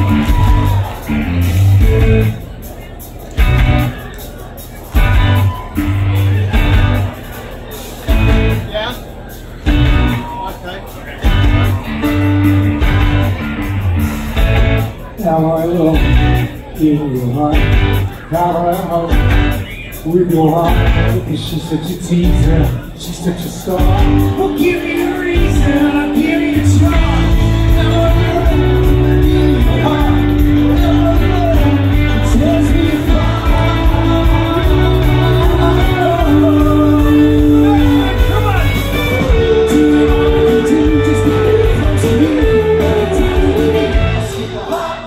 Now I look in your heart, how I hope with your heart, because she's such a teaser, she's such a star. Well, give me a reason, I'll give you a try. Now I look in your heart, now I look, it tells me apart. Come on! Do what I do, just to be close to you. Every time we meet, I see the heart.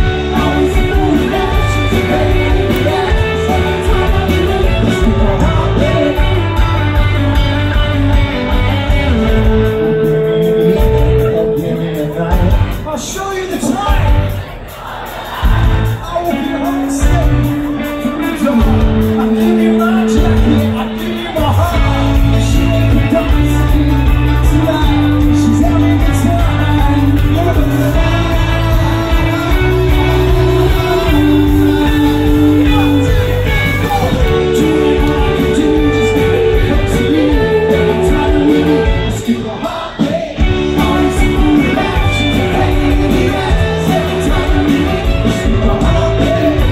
I'll show you the time. I will be home safe. I'll give you my jacket, I'll give you my heart. She ain't a dance tonight. She's having a time. Do what I can do, just get close to you. Every time we meet, let's keep a heart beat. Always in the back, she's a pain in the ass. Every time we meet, let's keep a heart beat.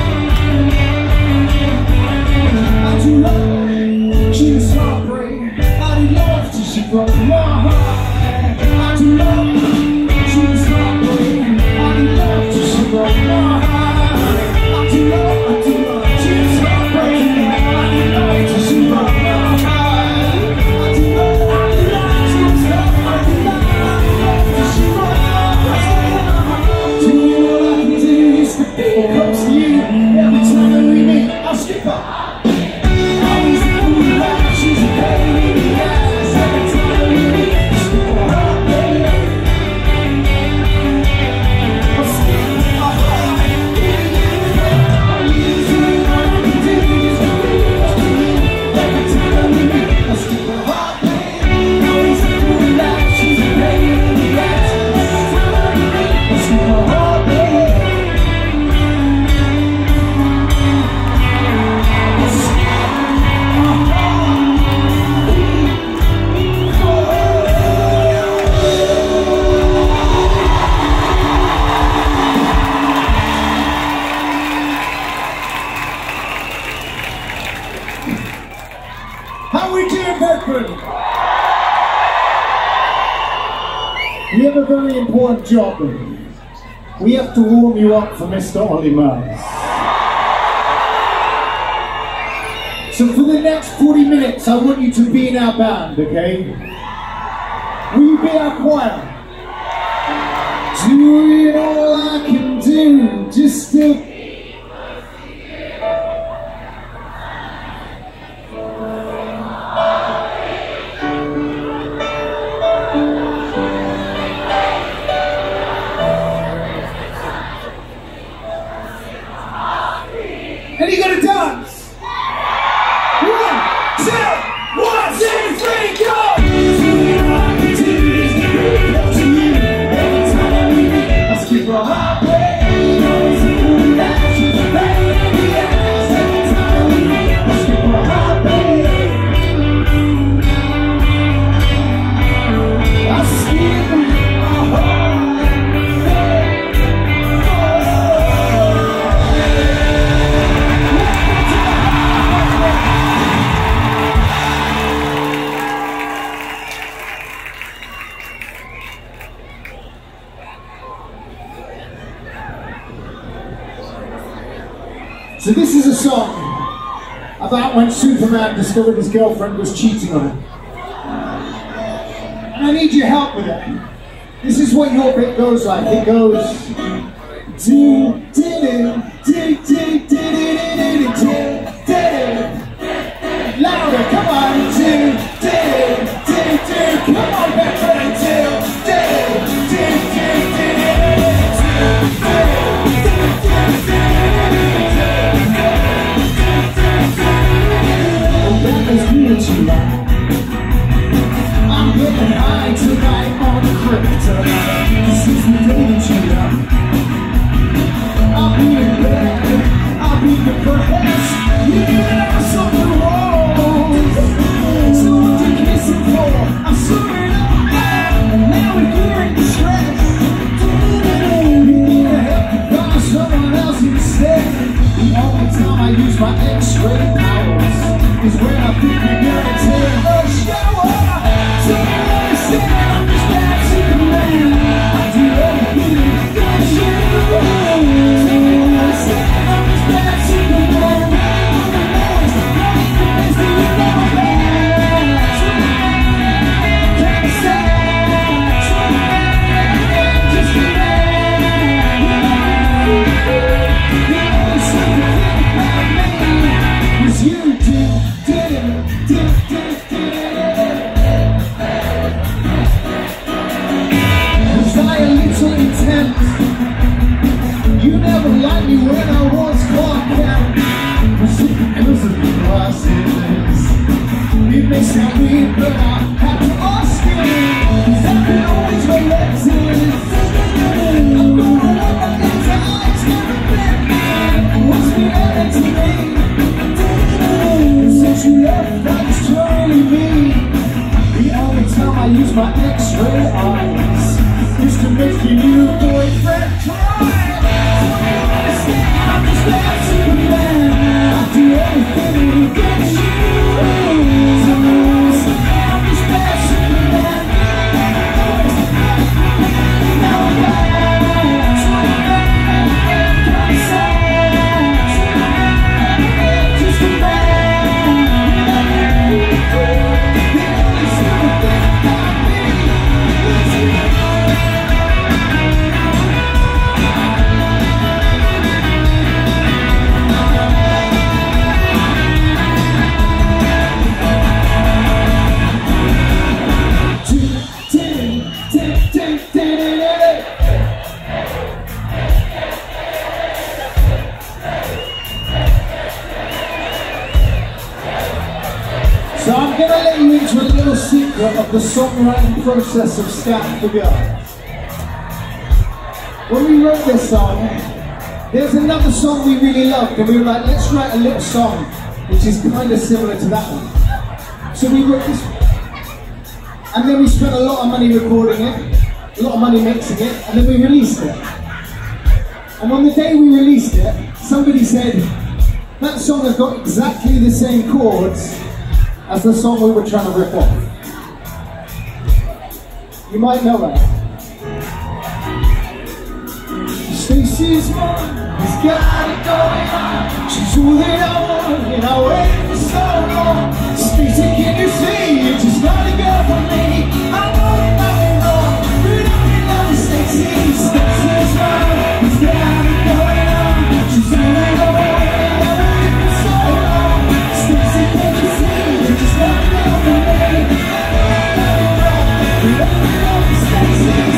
I do love, she was heartbreak. I do love till she broke my heart. I do love, she was heartbreak. I do love till she broke my heart. I do love, she was heartbreak. I do love till she broke my heart. I do love, she was heartbreak. I do love till she broke my heart. Do what I can do, just to be close to you. Every time that we meet, I'll skip up. Always in the back, she's a pain in the ass. Every time that we meet, I'll skip a heartbeat. I'll skip a heartbeat. Do what I can do, just to be close to you. Every time that we meet, I'll skip a heartbeat. Always in the back, she's a pain in the ass. Every time that we meet, I'll skip a heartbeat. How we doing, Bedford? We have a very important job. We have to warm you up for Mr. Olimars. So for the next 40 minutes, I want you to be in our band, okay? Will you be our choir? Doing all I can do, just to and you gotta dance. 1, 2, 1, 2, 3, go! Doing all I can do is to be close to you. Every time that we meet, I'll skip a heartbeat. Always in the back, she's a pain in the ass. Every time that we meet, I'll skip a heartbeat. I'll skip a heartbeat. So this is a song about when Superman discovered his girlfriend was cheating on him. And I need your help with it. This is what your bit goes like. It goes do do do do do do do do. Louder, come on, do do do do. Come on, Bedford, do do do do I'm getting high tonight on the crypto. This is the day that you love. my X-ray powers is when I think you're gonna take a shower. So you understand I'm just that Superman. I do everything for you. So you understand I'm just that Superman. I'm the most best thing you've ever been. Can't say just a man. The only secret thing about me was you did. Was I a little intense? You never liked me when I was Clark Kent. Was it because of the glasses? It may sound weird, but I had to ask you, 'cause I've been always relentless. I'm gonna let my things eyes never been. What's been happening to me? And since you left, I was totally me. The only time I use my X-ray eyes is to make your new boyfriend cry. I'm just that Superman. I do everything to get you. So I'm just that Superman. Now I'm back. So I'm just a man. The only secret thing about me is you. So I'm going to let you into a little secret of the songwriting process of Scat for Girls. When we wrote this song, there's another song we really loved, and we were like, let's write a little song which is kind of similar to that one. So we wrote this one. And then we spent a lot of money recording it, a lot of money mixing it, and then we released it. And on the day we released it, somebody said, that song has got exactly the same chords as the song we were trying to rip off. You might know that. Stacey's mom has got it going on. She's all that I want, and I waited for so long. Stacey, can you see you're just not a girl for me? I know you're nothing wrong, but I'm in love with Stacey. Stacey's mom has got it going on. She's all that I want, and I waited for so long. Stacey, can you see you're just not a girl for me? I know you're nothing wrong, but I'm in love with Stacey's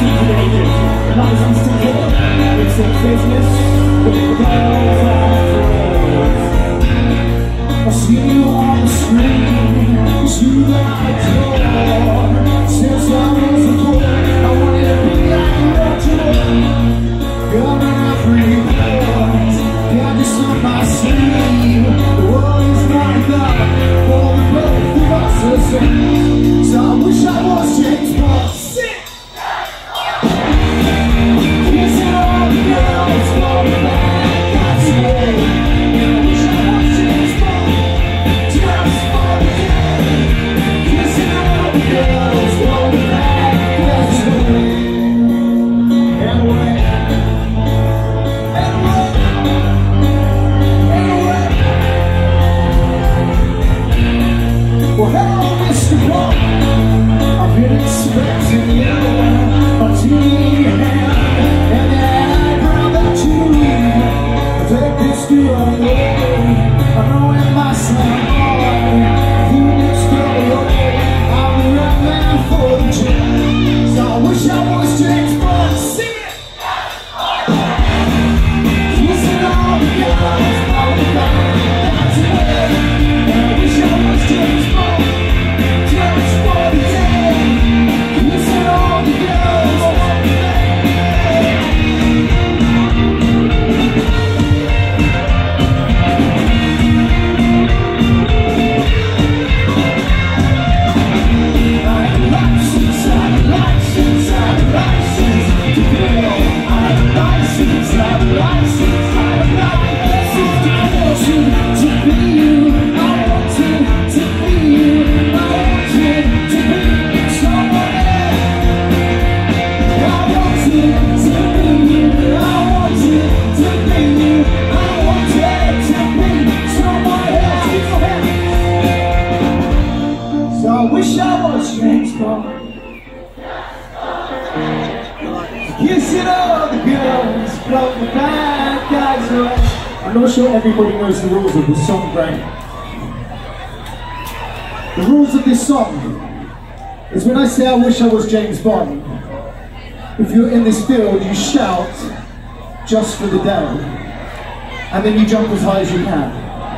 business with the girls I'm not sure everybody knows the rules of this song, Greg. The rules of this song is when I say I wish I was James Bond, if you're in this field, you shout just for the day, and then you jump as high as you can.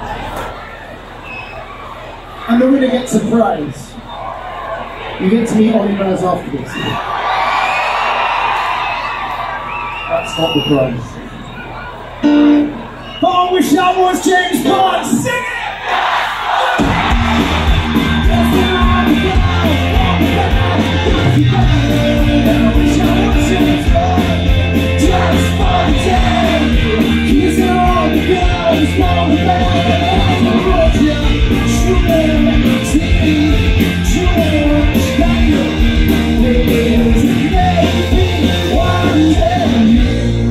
And the winner gets a prize. You get to meet Ollie Murs after this. That's not the prize. But I wish I was James Bond. Sing it! I wish I was James Bond, just for the day. Kissing all the girls from the band. I wrote you, shooting, singing, shooting, shining. It's maybe one day.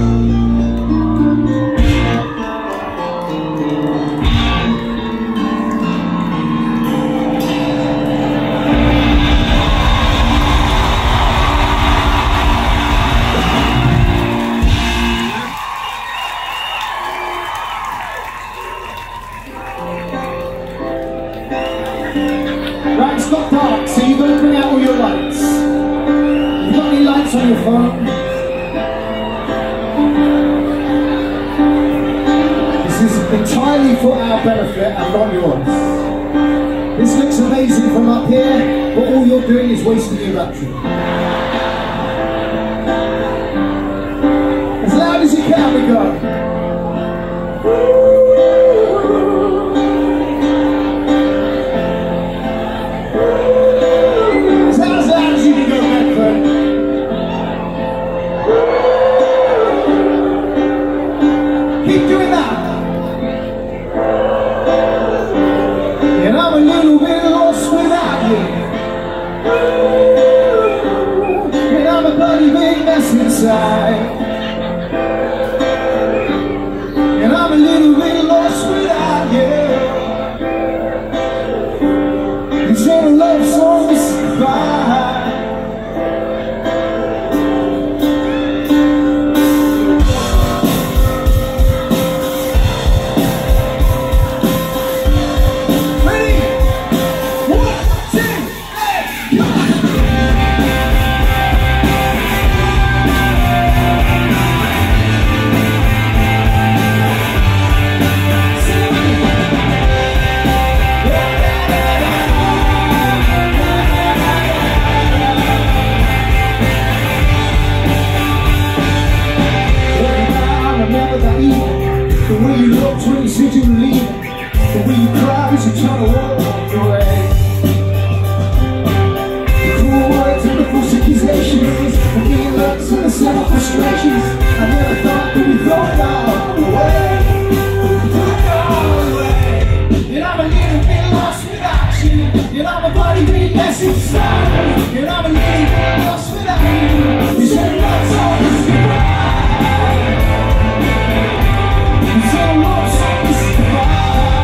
Right, it's got dark, so you've got to bring out all your lights. You've got any lights on your phone? This is entirely for our benefit and not yours. This looks amazing from up here, but all you're doing is wasting your battery. As loud as you can, we go. Keep doing that. And I'm a little bit lost without you. And I'm a bloody big mess inside. And I'm a little bit lost without you. These little love songs goodbye. were naive. The way you looked when you said you were leaving. The way you cried as you turned to walk away. The cruel words and the false accusations, the mean looks and the subtle frustrations. I never thought that we throw it all away. Throw it all away. And I'm a little bit lost without you. And I'm a bloody big mess inside. And I'm a little bit lost without you. You said love's all this goodbye. You said love's all this goodbye.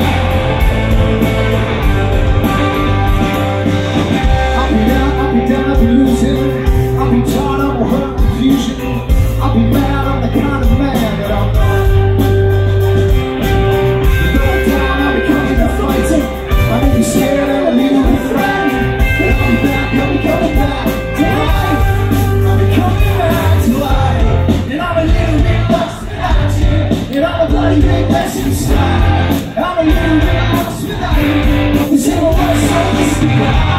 I'll be down, I'll be losing. I'll be tired, I'll hurt, confusion. I'll be mad, I'm the kind of man that I'm not. You go down, I'll be coming to fight it. I may be scared and a little bit frightened. But I'll be back, I'll be coming back to life. I'll be coming back to life. And I'm a little bit lost without you. And I'm a bloody big mess inside. I'm a little bit lost without you. This ain't what my soul is goodbye.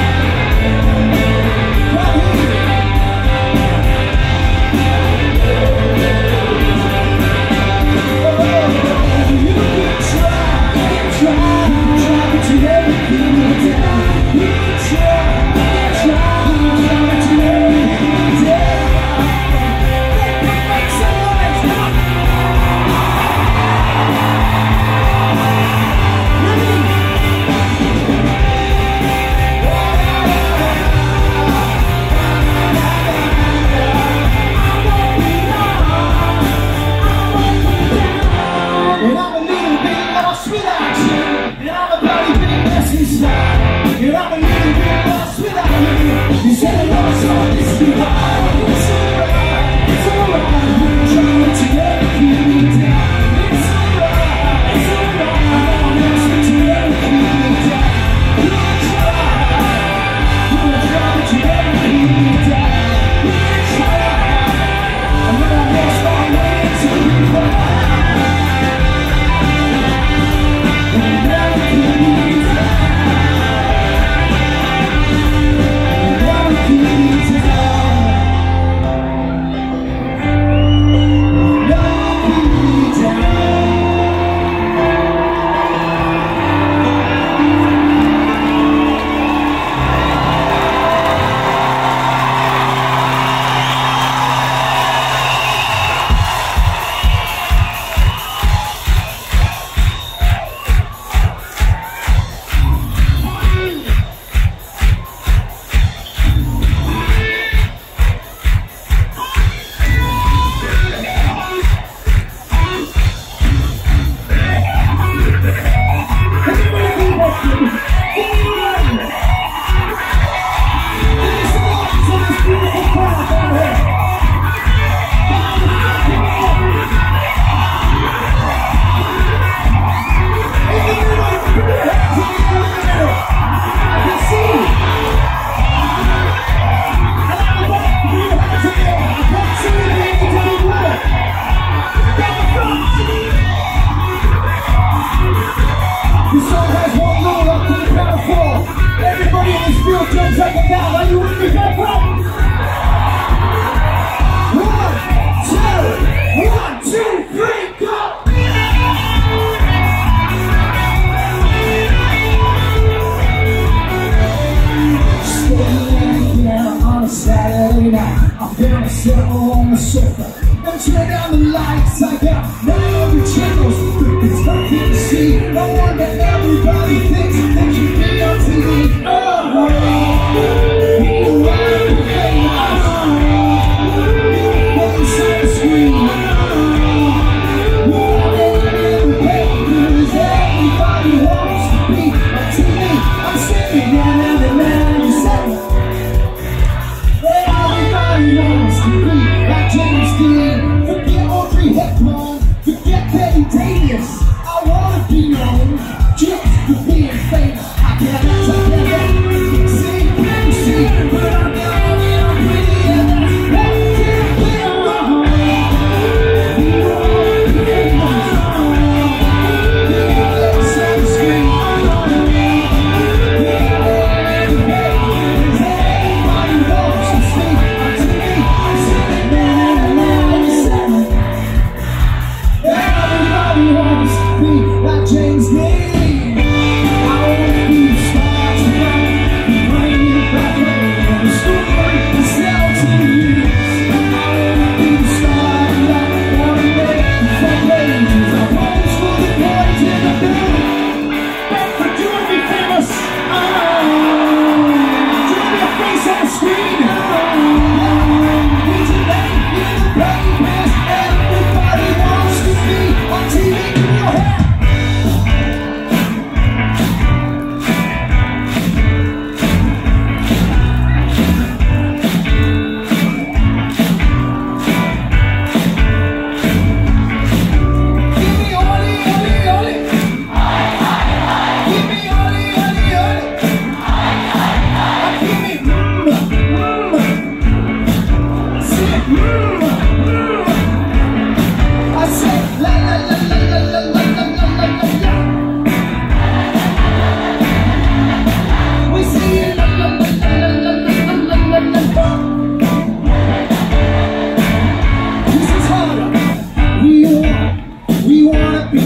On the sofa, and turn down the lights. I got no channels, it's nothing to see. No wonder everybody thinks that you be on TV. Oh, you are famous. You're inside the screen. Everybody wants to be on TV. I'm sitting down and the man is saying, everybody wants to be like James Dean. Forget Audrey Hepburn, forget Betty Davis. I wanna be known just to be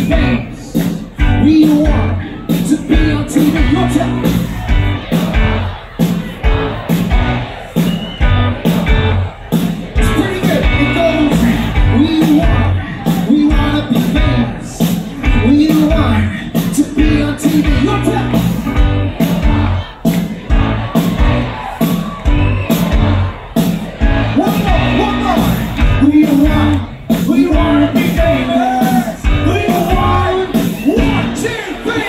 famous. We want to be on TV. Your time. It's pretty good. It goes. We want to be famous. We want to be on TV. Your time. We want to be famous. We want 1, 2, 3,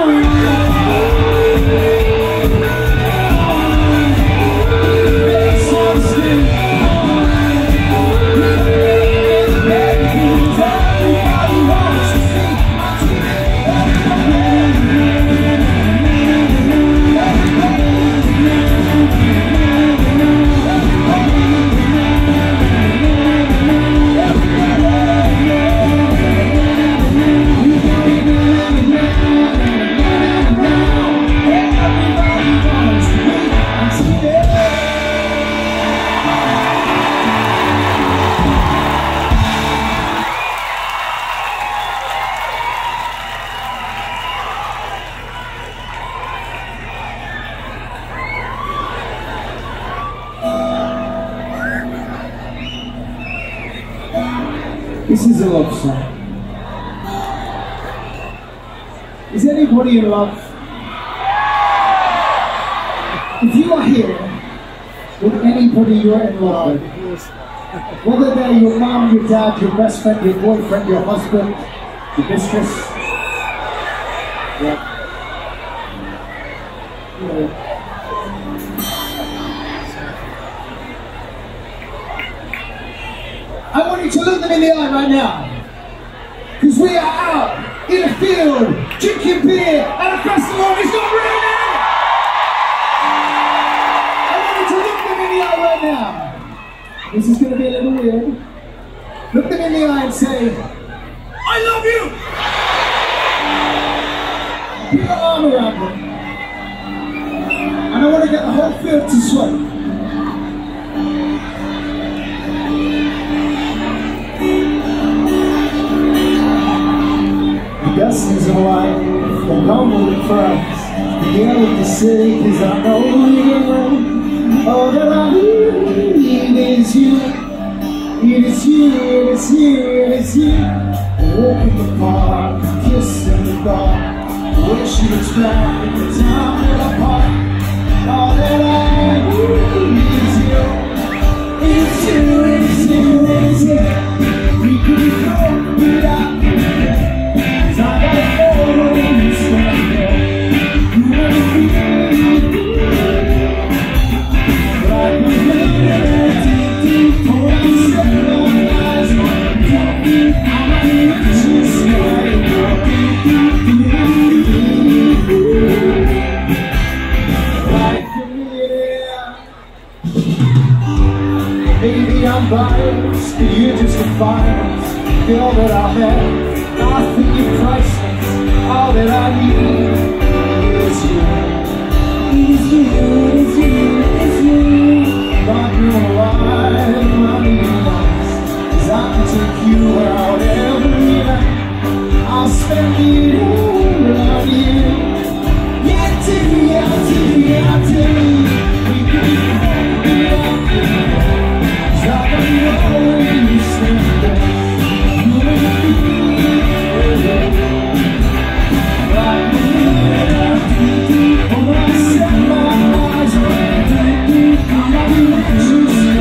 This is a love song. Is anybody in love? If you are here with anybody you're in love with, whether they're your mom, your dad, your best friend, your boyfriend, your husband, your mistress, I want you to look them in the eye right now, because we are out in a field drinking beer at a festival. It's not real now. I want you to look them in the eye right now. This is going to be a little weird. Look them in the eye and say, I love you. Put your arm around them, and I want to get the whole field to sweat. Dust of life, the humble and friends, the girl with the city, cause I know you're right. All that I need is you. It is you, it is you, it is you. Walk in the park, kiss in the dark, wish you was back in the time we're apart. All that I need is you. It's you, it's you, it's you. We could go without you. I gotta know when you stand there. You wanna feel like a little deep for I set my eyes on you. I need to stay like a million. Maybe I'm biased, but you're just a finest girl that I have. I think you're priceless. All that I need is you. It is you, it is you, it is you. Not your life, not your life. 'Cause I can take you out every night. I'll spend it all on you. Yeah, take me out, take me out, take me. We can be without you. 'Cause I don't know when you stand there. You make me I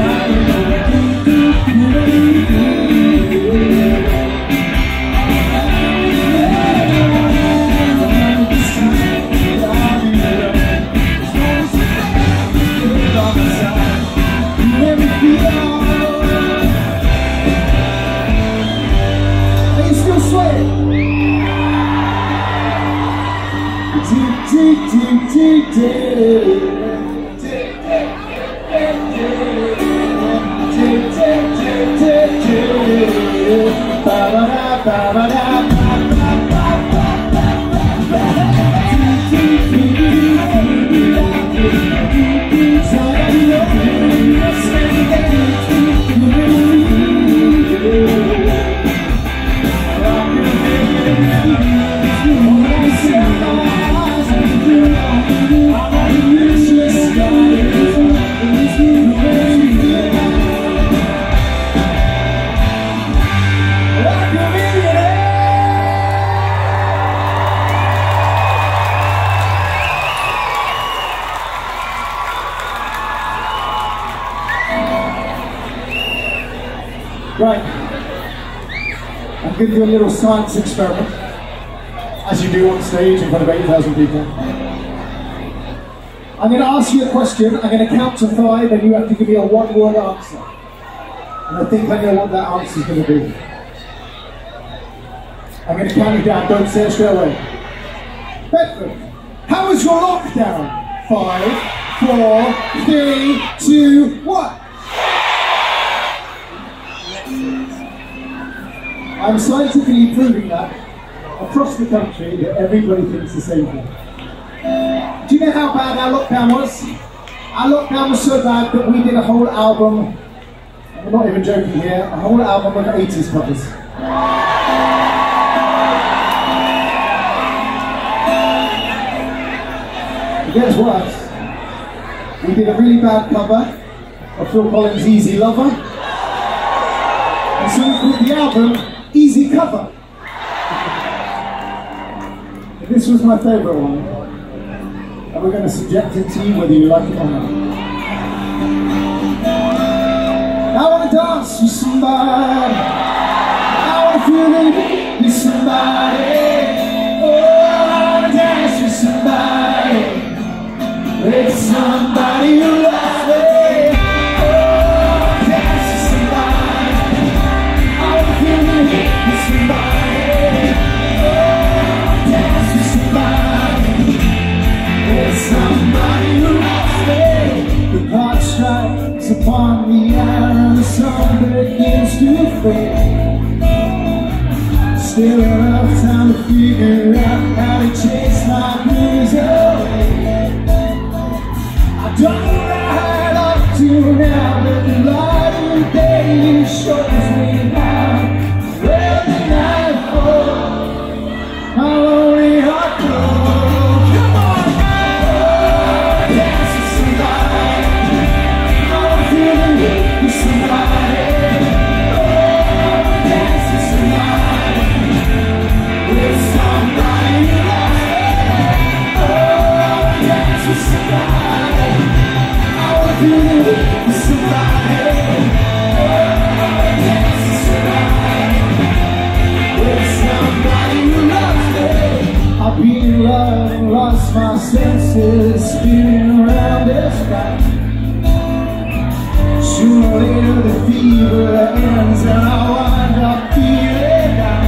Right. I'll give you a little science experiment, as you do on stage in front of 8,000 people. I'm going to ask you a question, I'm going to count to 5, and you have to give me a one-word answer. And I think I know what that answer is going to be. I'm going to count you down, don't say it straight away. Bedford, how was your lockdown? 5, 4, 3, 2, 1. I'm scientifically proving that across the country that everybody thinks the same thing. Do you know how bad our lockdown was? Our lockdown was so bad that we did a whole album, I'm not even joking here, a whole album of 80s covers. It gets worse. We did a really bad cover of Phil Collins' Easy Lover. And so we called the album Easy Cover. This was my favourite one. And we're going to subject it to you whether you like it or not. I want to dance with somebody. I want to feel the beat with somebody. Oh, I want to dance with somebody. With somebody who loves me. Oh, dance with somebody. I want to feel the beat with somebody. Oh, dance with somebody. With somebody who loves me. The clock strikes upon the hour and the sun begins to fade. Still enough time to figure out how to chase my blues away. I don't know right up to now, but the light of the day shows me how. Where the night falls, how lonely I go. Come on, dance with somebody. I want to feel the heat with somebody. Dance with somebody. With somebody who loves me. Dance with somebody. I want to feel the heat with somebody. Dance with somebody. With somebody who loves me. I've been in love and lost my senses, spinning around this back. Sooner or later the fever ends and I wind up feeling down.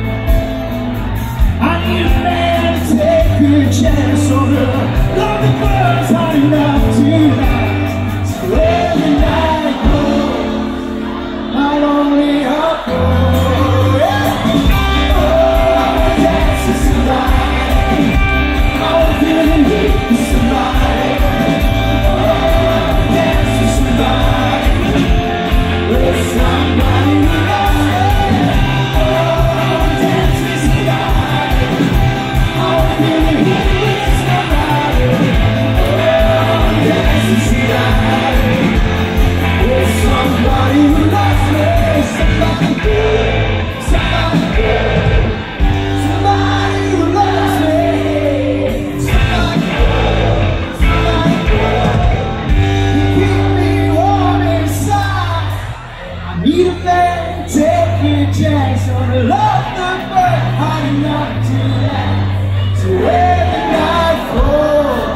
I need a man to take a chance on the love that burns hot enough tonight. So every night I go, how lonely I go. Yeah. Oh, dance with somebody. I want to feel the heat with somebody. Oh, dance with somebody. With somebody who loves me. Oh, dance with somebody. I want to feel the heat with somebody. Oh, dance with somebody. With somebody who loves me. Somebody good. Somebody good. Somebody who loves me. Somebody good. Somebody good. You keep me warm inside. I need a man to take a chance on a love that burns hot enough tonight. So where the night falls.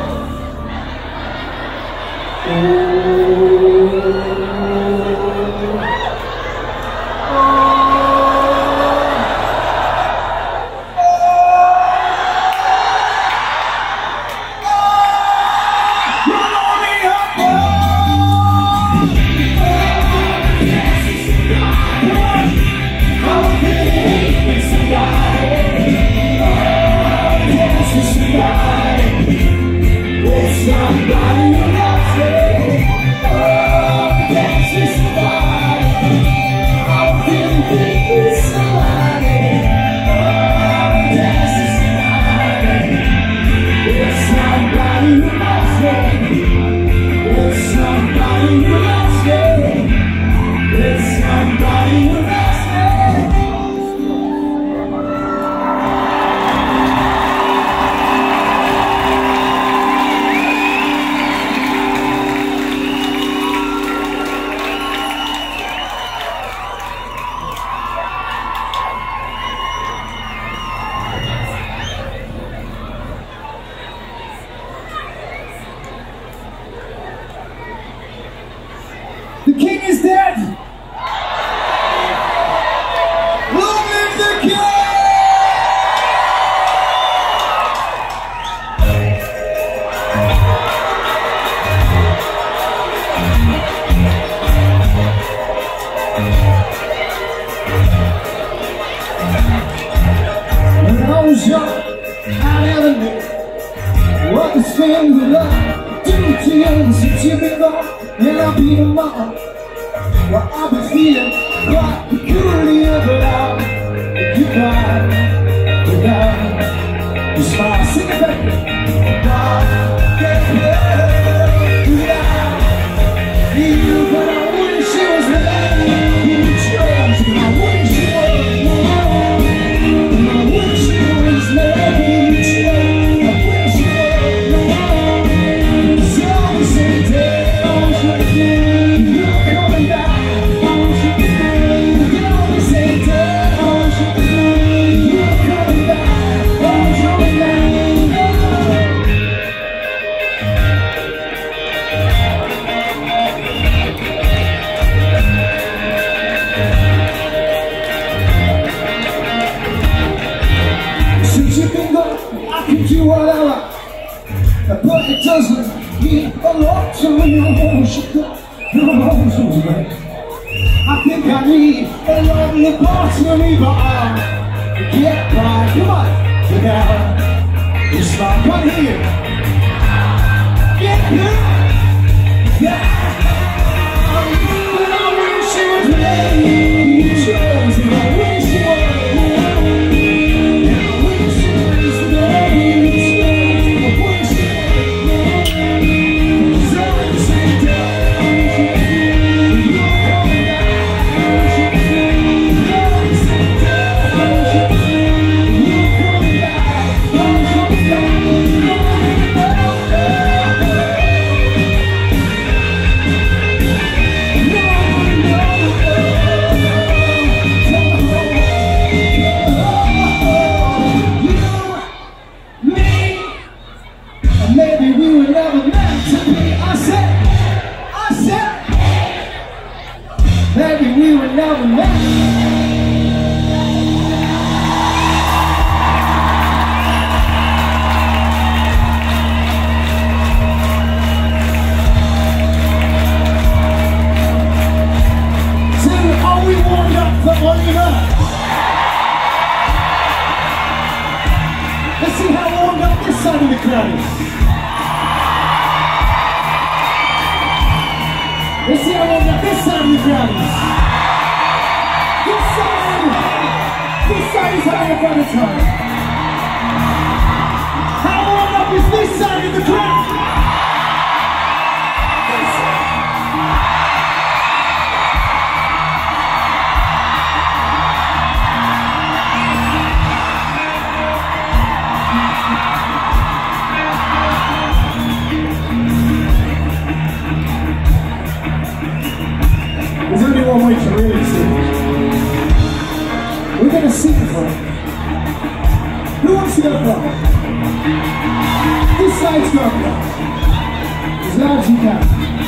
I you've been gone and I'll be tomorrow. Well, I've been feeling quite peculiar, but I'll goodbye without your smile. Sing it back. Without you, but I wish it was me. You chose me. I wish it was me. I wish it was me. You chose. I wish it was me. So we say, you're coming back. I can do whatever, but it doesn't mean a lot to me. I think I need a lovely part of me, but I'll get by. Come on, without your smile. Come here. Get here. Yeah. But I wish it was me. You chose me. I wish it was me. Maybe we were never meant to be. I said, maybe we were never meant. So are we warmed up for one another? Let's see how warmed up this side of the crowd is. Let's see how warmed up this side of the crowd is. This side is having a better time. How warmed up is this side of the crowd? This side. There's only one way to really sing. We're going to sing for it. Who wants to go first? This side's going first. As loud as you can.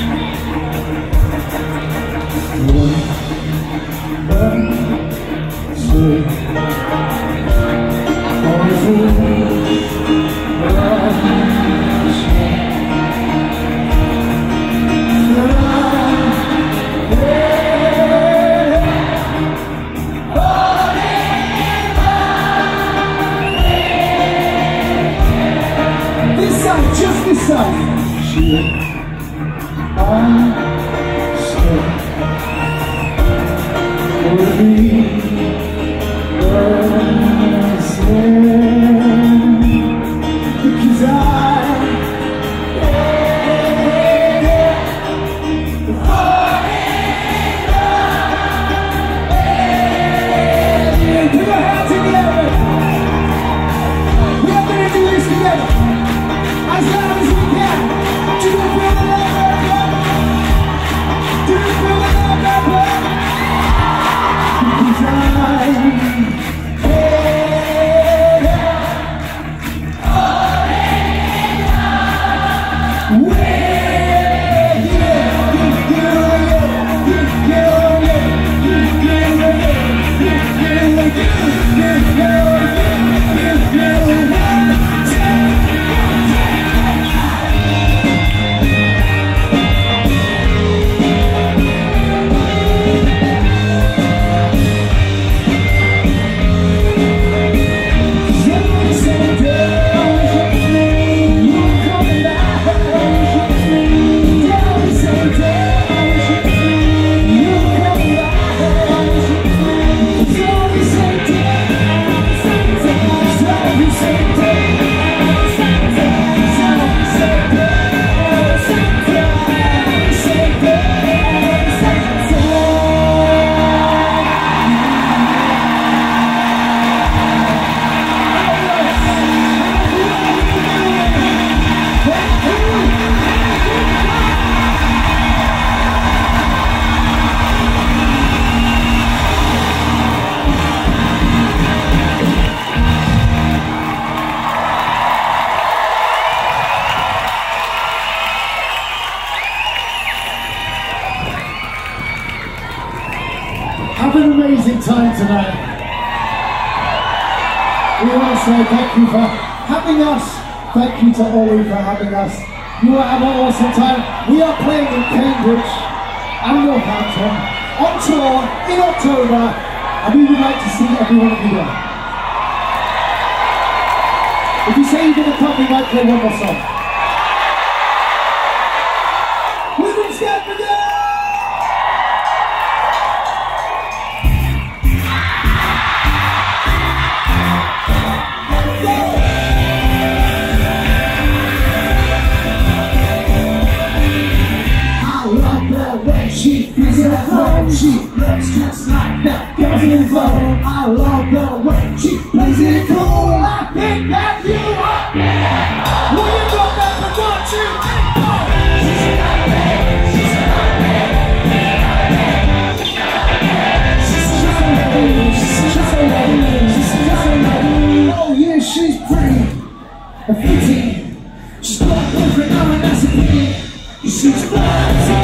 Just this side. I'm still will be because put your hands together. We are going to do this together. As loud as we can. Do you feel the love, everyone? Do you feel the love, everyone? Because awesome time tonight. We want to say thank you for having us. Thank you to Ollie for having us. You will have an awesome time. We are playing in Cambridge and Northampton on tour in October, and we would like to see everyone of you there. If you say you're going to come, we might play one more song. We've been scared for you! She feels at home, she looks just like that girl in vogue. I love the way she plays it cool. I think that you are better. Will you go back for 1, 2, 3, 4? She's another lady, she's another lady, she's another lady, she's another lady, she's another lady. Oh yeah, she's pretty and fleeting. She's got a boyfriend, I'm an ass and she's flying.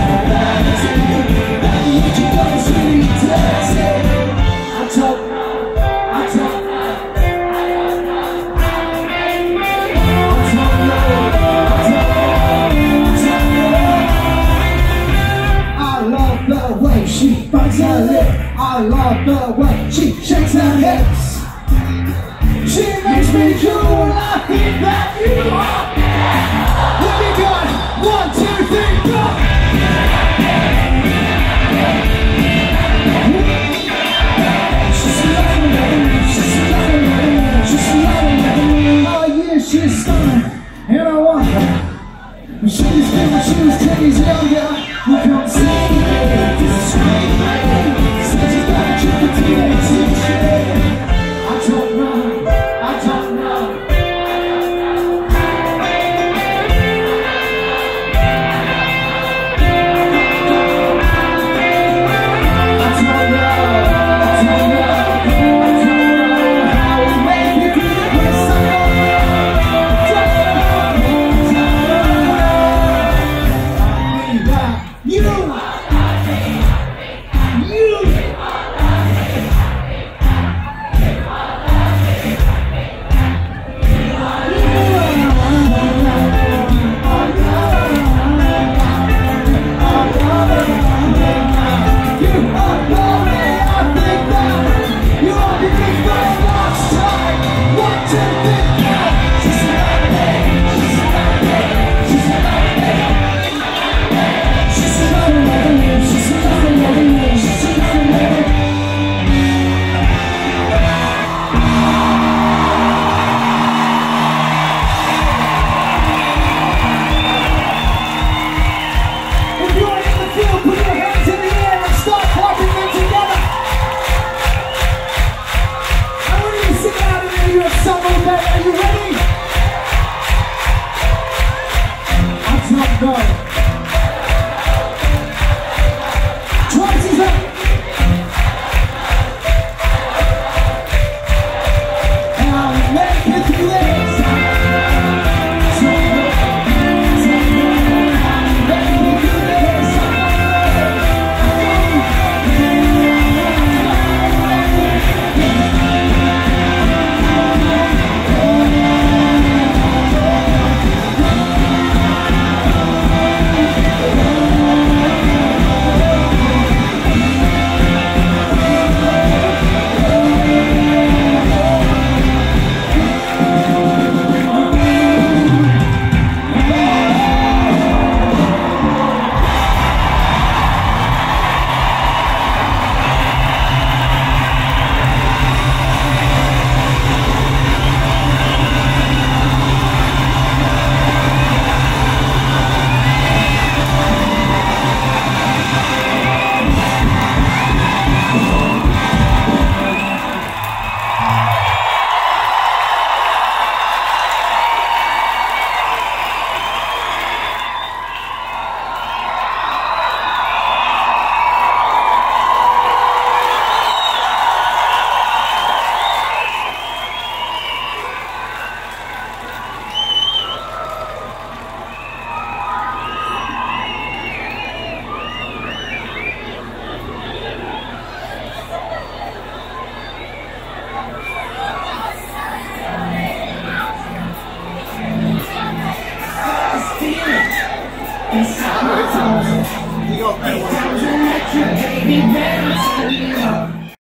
She bites her lip, I love the way she shakes her hips. She makes me cool, I think that you are.